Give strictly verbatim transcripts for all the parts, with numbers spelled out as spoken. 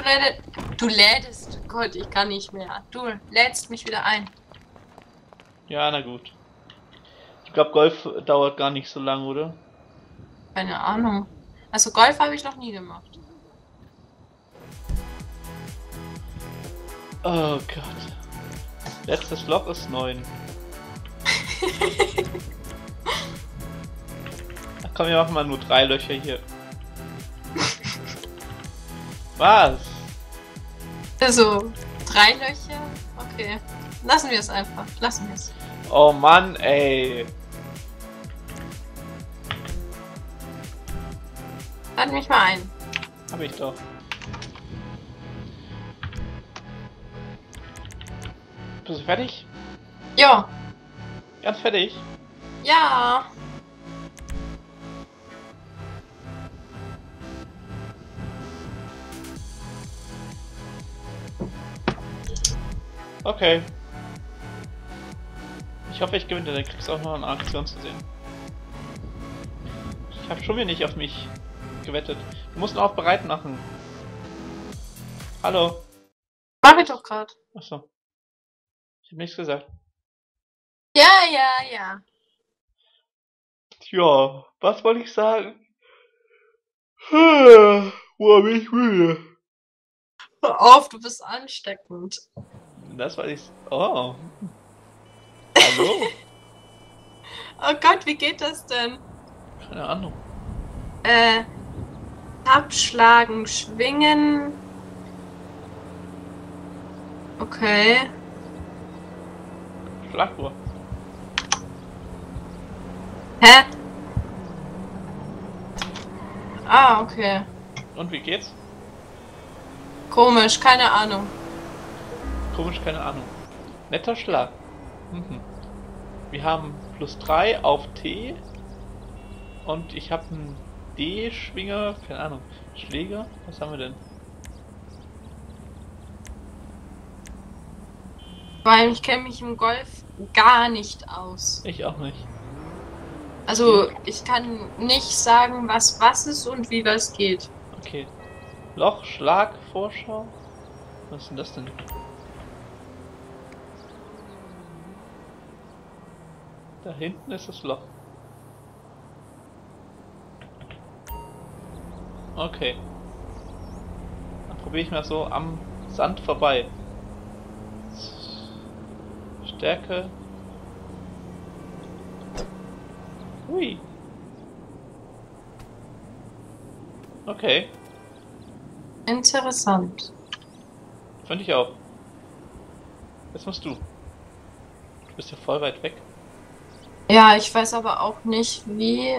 lädst, du lädst, Gott, ich kann nicht mehr. Du lädst mich wieder ein. Ja, na gut. Ich glaube, Golf dauert gar nicht so lang, oder? Keine Ahnung. Also Golf habe ich noch nie gemacht. Oh Gott. Letztes Loch ist neun. Ach komm, wir machen mal nur drei Löcher hier. Was? Also, drei Löcher? Okay. Lassen wir es einfach. Lassen wir es. Oh Mann, ey. Lad mich mal ein. Hab ich doch. Bist du fertig? Ja. Ganz fertig? Ja. Okay. Ich hoffe, ich gewinne, dann kriegst du auch noch eine Aktion zu sehen. Ich habe schon wieder nicht auf mich gewettet. Du musst ihn auch bereit machen. Hallo. Mach ich doch gerade. Achso. Ich habe nichts gesagt. Ja, ja, ja. Tja, was wollte ich sagen? Wo bin ich müde? Hör auf, du bist ansteckend. Das war ich. Oh. Hallo? Oh Gott, wie geht das denn? Keine Ahnung. Äh, abschlagen, schwingen. Okay. Schlagwurf. Hä? Ah, okay. Und wie geht's? Komisch, keine Ahnung. Komisch, keine Ahnung. Netter Schlag. Mhm. Wir haben plus drei auf T. Und ich habe einen D-Schwinger, keine Ahnung. Schläger? Was haben wir denn? Weil ich kenne mich im Golf gar nicht aus. Ich auch nicht. Also ich kann nicht sagen, was was ist und wie was geht. Okay. Loch, Schlag, Vorschau. Was ist denn das denn? Da hinten ist das Loch. Okay. Dann probiere ich mal so am Sand vorbei. Stärke. Hui. Okay. Interessant. Fand ich auch. Jetzt musst du. Du bist ja voll weit weg. Ja, ich weiß aber auch nicht, wie.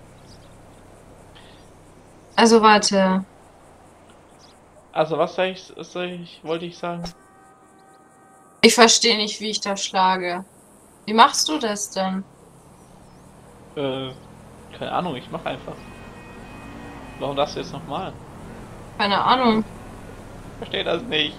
Also warte. Also was soll ich, was soll ich, wollte ich sagen? Ich verstehe nicht, wie ich da schlage. Wie machst du das denn? Äh, keine Ahnung, ich mach einfach. Warum darfst du jetzt nochmal? Keine Ahnung. Ich verstehe das nicht.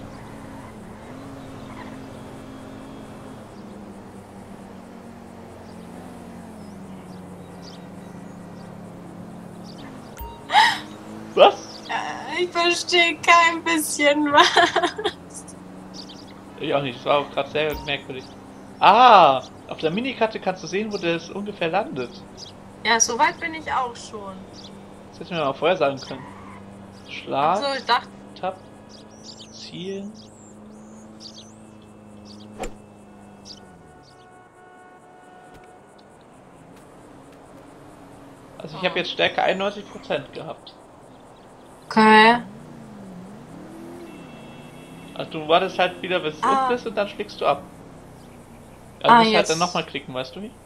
Was? Äh, Ich verstehe kein bisschen was. Ich auch nicht, das war auch gerade sehr merkwürdig. Ah, auf der Minikarte kannst du sehen, wo das ungefähr landet. Ja, so weit bin ich auch schon. Das hätten wir mal vorher sagen können. Schlag, So, ich dachte, Tab, Ziel. Also ich habe jetzt Stärke einundneunzig Prozent gehabt. okay. Also du wartest halt wieder, bis es Ah. ist und dann schlägst du ab. Also Ah, du musst halt jetzt. dann nochmal klicken, weißt du wie?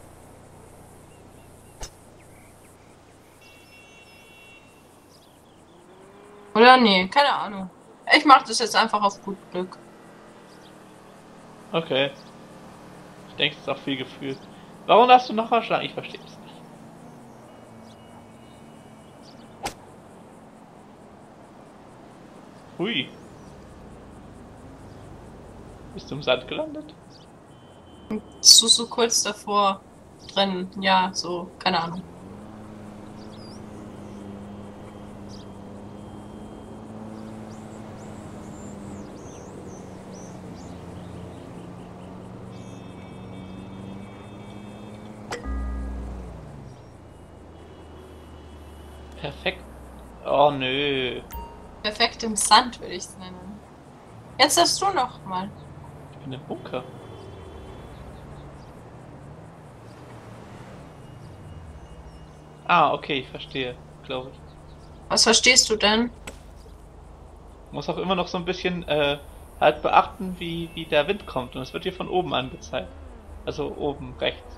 Oder nee, keine Ahnung. Ich mache das jetzt einfach auf gut Glück. Okay. Ich denke, es ist auch viel Gefühl. Warum darfst du nochmal schlagen? Ich verstehe es nicht. Hui. Bist du im Sand gelandet? So, so kurz davor drin. Ja, so, keine Ahnung. Perfekt. Oh nö. Perfekt im Sand würde ich es nennen. Jetzt darfst du noch mal. Ich bin im Bunker. Ah, okay, ich verstehe, glaube ich. Was verstehst du denn? Muss auch immer noch so ein bisschen äh, halt beachten, wie, wie der Wind kommt. Und es wird hier von oben angezeigt. Also oben rechts.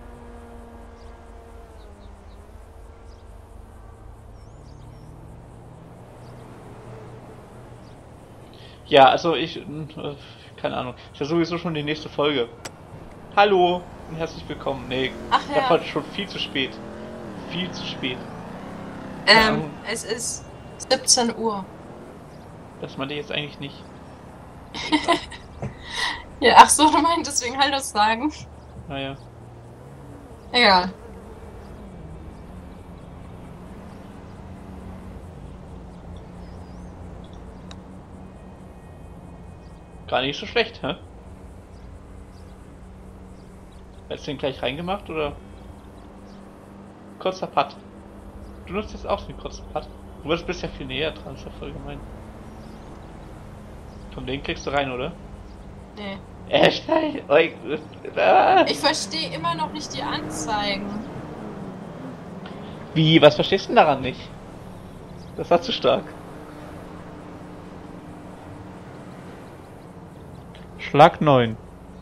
Ja, also ich, äh, keine Ahnung, ist ja sowieso schon die nächste Folge. Hallo und herzlich willkommen. Nee, Ach ich hab ja. heute schon viel zu spät. Viel zu spät. Ähm, Ahnung. es ist siebzehn Uhr. Das meinte ich jetzt eigentlich nicht. Ja, ach so, du meintest wegen Hallo sagen. Naja. Egal. Gar nicht so schlecht, hä? Hättest du den gleich reingemacht oder? Kurzer Putt. Du nutzt jetzt auch den kurzen Putt. Du bist bisher viel näher dran, ist ja voll gemein. Komm, den kriegst du rein, oder? Nee. Echt? Äh, Ich verstehe immer noch nicht die Anzeigen. Wie? Was verstehst du denn daran nicht? Das war zu stark. Schlag neun.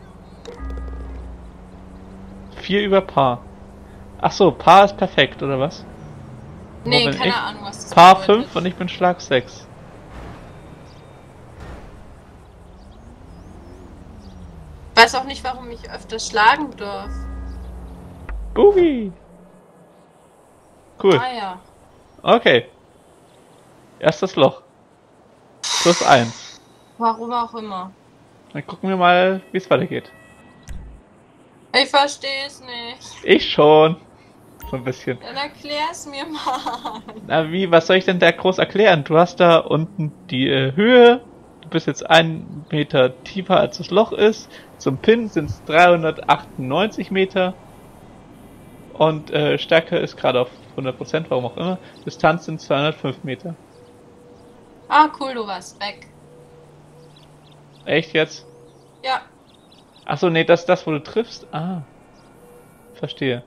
vier über Paar. Ach so, Paar ist perfekt, oder was? Nee, Wo bin keine ich? Ahnung, was das Paar bedeutet. fünf und ich bin Schlag sechs. Ich weiß auch nicht, warum ich öfters schlagen darf. Boogie! Cool. Ah ja. Okay. Erstes Loch. Plus eins. Warum auch immer. Dann gucken wir mal, wie es weitergeht. Ich verstehe es nicht. Ich schon. So ein bisschen. Dann erklär's mir mal. Na wie, was soll ich denn da groß erklären? Du hast da unten die äh, Höhe. Du bist jetzt einen Meter tiefer als das Loch ist. Zum Pin sind es dreihundertachtundneunzig Meter. Und äh, Stärke ist gerade auf hundert Prozent, warum auch immer. Distanz sind zweihundertfünf Meter. Ah, cool, du warst weg. Echt jetzt? Ja. Achso, nee, das ist das, wo du triffst. Ah. Verstehe.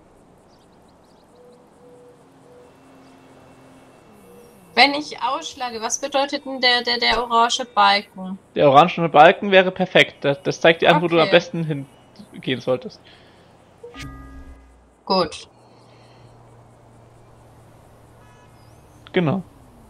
Wenn ich ausschlage, was bedeutet denn der, der, der orange Balken? Der orangene Balken wäre perfekt. Das, das zeigt dir an, wo du Okay. am besten hingehen solltest. Gut. Genau.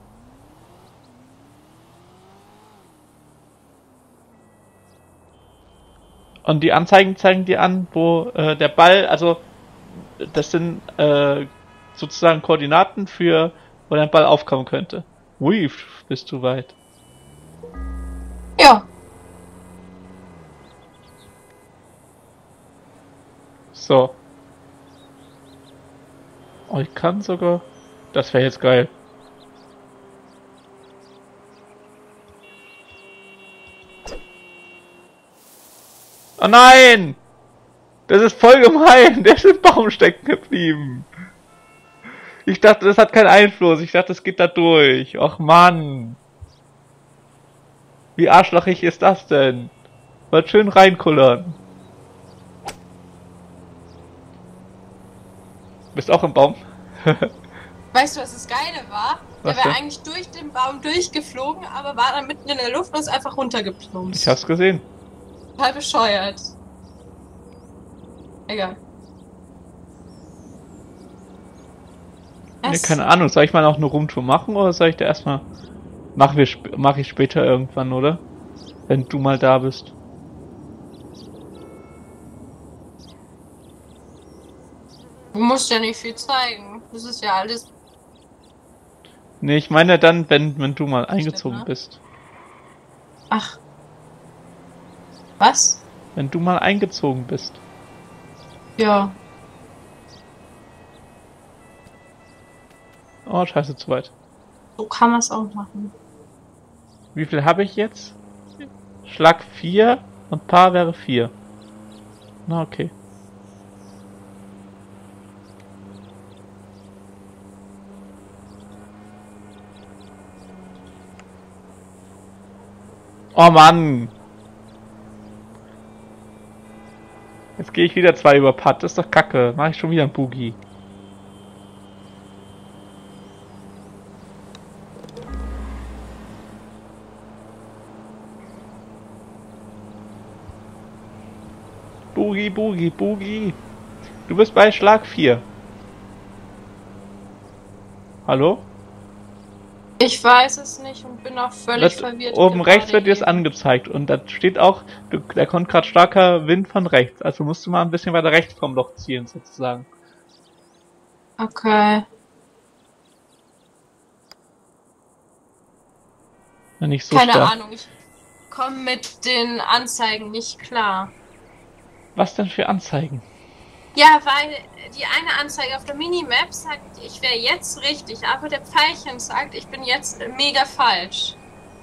Und die Anzeigen zeigen dir an, wo äh, der Ball, also das sind äh, sozusagen Koordinaten für, wo dein Ball aufkommen könnte. Ui, bist du weit. Ja. So. Oh, ich kann sogar. Das wäre jetzt geil. Oh nein! Das ist voll gemein! Der ist im Baum stecken geblieben! Ich dachte, das hat keinen Einfluss. Ich dachte, das geht da durch. Och Mann! Wie arschlochig ist das denn? Wollt schön reinkullern. Bist auch im Baum? Weißt du, was das Geile war? Der Was wäre denn? eigentlich durch den Baum durchgeflogen, aber war dann mitten in der Luft und ist einfach runtergeplumpst. Ich hab's gesehen. Total bescheuert. Egal. Nee, Es- keine Ahnung. Soll ich mal noch eine Rumtour machen oder soll ich da erstmal. Mach, wir sp mach ich später irgendwann, oder? Wenn du mal da bist. Du musst ja nicht viel zeigen. Das ist ja alles. Nee, ich meine dann, wenn, wenn du mal eingezogen ne? bist. Ach. Was? Wenn du mal eingezogen bist. Ja. Oh, scheiße, zu weit. So kann man es auch machen. Wie viel habe ich jetzt? Schlag vier und Paar wäre vier. Na, okay. Oh Mann! Jetzt gehe ich wieder zwei über Putt. Das ist doch kacke. Mach ich schon wieder ein Boogie. Boogie, Boogie, Boogie. Du bist bei Schlag vier. Hallo? Ich weiß es nicht und bin auch völlig Wird, verwirrt. oben rechts wird dir es eben. angezeigt und da steht auch, du, da kommt gerade starker Wind von rechts. Also musst du mal ein bisschen weiter rechts vom Loch ziehen, sozusagen. Okay. Ja, nicht so Keine stark. Ahnung, ich komme mit den Anzeigen nicht klar. Was denn für Anzeigen? Ja, weil die eine Anzeige auf der Minimap sagt, ich wäre jetzt richtig, aber der Pfeilchen sagt, ich bin jetzt mega falsch.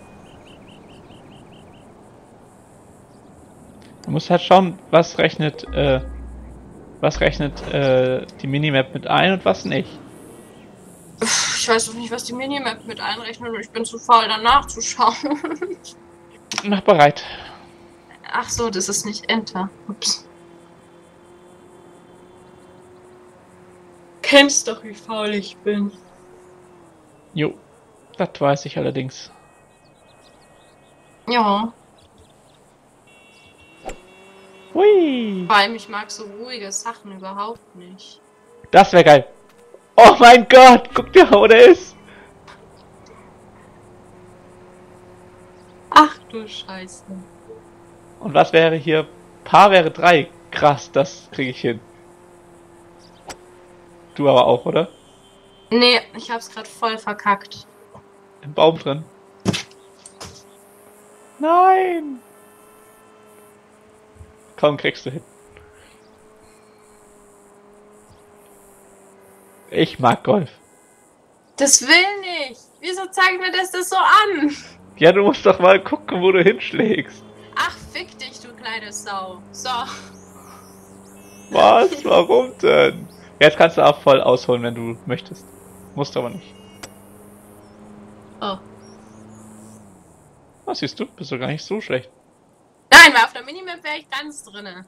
Du musst halt schauen, was rechnet, äh, was rechnet, äh, die Minimap mit ein und was nicht. Ich weiß doch nicht, was die Minimap mit einrechnet und ich bin zu faul, danach zu schauen. Mach bereit. Ach so, das ist nicht Enter. Ups. Kennst doch, wie faul ich bin. Jo, das weiß ich allerdings. Ja. Hui! Vor allem, ich mag so ruhige Sachen überhaupt nicht. Das wäre geil. Oh mein Gott, guck dir, wo der ist. Ach du Scheiße. Und was wäre hier? Paar wäre drei. Krass, das kriege ich hin. Du aber auch, oder? Nee, ich hab's gerade voll verkackt. Im Baum drin. Nein! Kaum kriegst du hin. Ich mag Golf. Das will nicht. Wieso zeigt mir das das so an? Ja, du musst doch mal gucken, wo du hinschlägst. Ach, fick dich, du kleine Sau. So. Was? Warum denn? Jetzt kannst du auch voll ausholen, wenn du möchtest. Musst aber nicht. Oh. Was siehst du? Bist du gar nicht so schlecht. Nein, weil auf der Minimap wäre ich ganz drinne.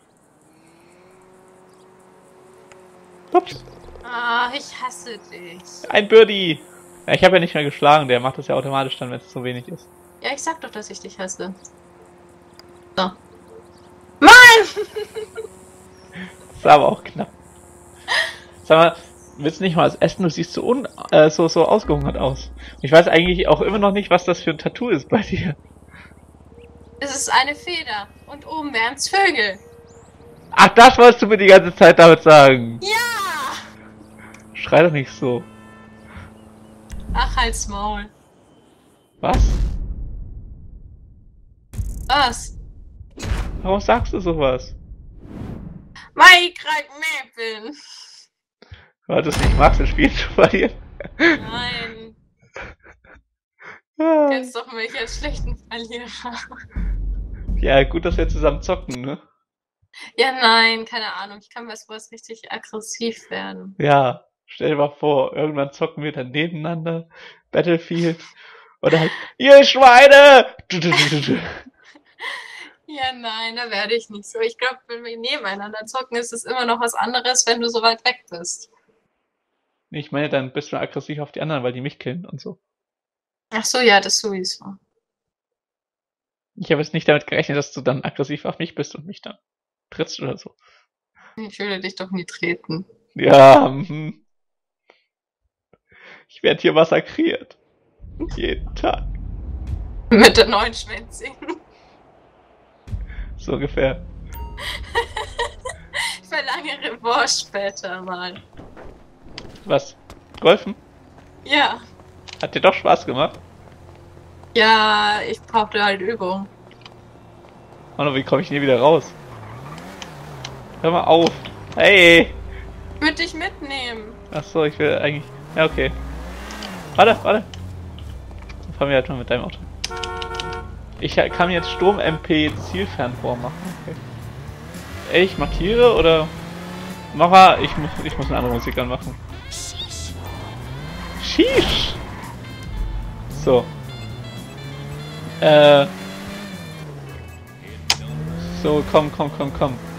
Ups. Ah, ich hasse dich. Ein Birdie. Ja, ich habe ja nicht mehr geschlagen. Der macht das ja automatisch dann, wenn es so wenig ist. Ja, ich sag doch, dass ich dich hasse. So. Mann! Das war aber auch knapp. Sag mal, willst du nicht mal was essen? Du siehst so, un äh, so, so ausgehungert aus. Ich weiß eigentlich auch immer noch nicht, was das für ein Tattoo ist bei dir. Es ist eine Feder. Und oben wären's Vögel. Ach, das wolltest du mir die ganze Zeit damit sagen. Ja! Schrei doch nicht so. Ach, halt's Maul. Was? Was? Warum sagst du sowas? Weil ich grad mehr bin. Weil du es nicht magst, ein Spiel zu verlieren. Nein. Ah. Kennst doch mich als schlechten Verlierer. Ja, gut, dass wir zusammen zocken, ne? Ja, nein, keine Ahnung. Ich kann bei sowas richtig aggressiv werden. Ja, stell dir mal vor, irgendwann zocken wir dann nebeneinander Battlefield oder halt, ihr Schweine! Ja, nein, da werde ich nicht so. Ich glaube, wenn wir nebeneinander zocken, ist es immer noch was anderes, wenn du so weit weg bist. Nee, ich meine, dann bist du aggressiv auf die anderen, weil die mich killen und so. Ach so, ja, das sowieso. Ich habe jetzt nicht damit gerechnet, dass du dann aggressiv auf mich bist und mich dann trittst oder so. Ich würde dich doch nie treten. Ja, hm. Ich werde hier massakriert. Jeden Tag. Mit der neuen Schwänzing. So ungefähr. Ich verlange Revanche später mal. Was? Golfen? Ja. Hat dir doch Spaß gemacht? Ja, ich brauchte halt Übung. Oh, wie komme ich denn hier wieder raus? Hör mal auf. Hey! Ich würde dich mitnehmen. Achso, ich will eigentlich... Ja, okay. Warte, warte. Dann fahren wir halt mal mit deinem Auto. Ich kann jetzt Sturm-M P Zielfernrohr machen. Okay. Ich markiere oder... Mach mal, ich muss, ich muss eine andere Musik anmachen. Sheesh! So. Äh, So, komm, komm, komm, komm.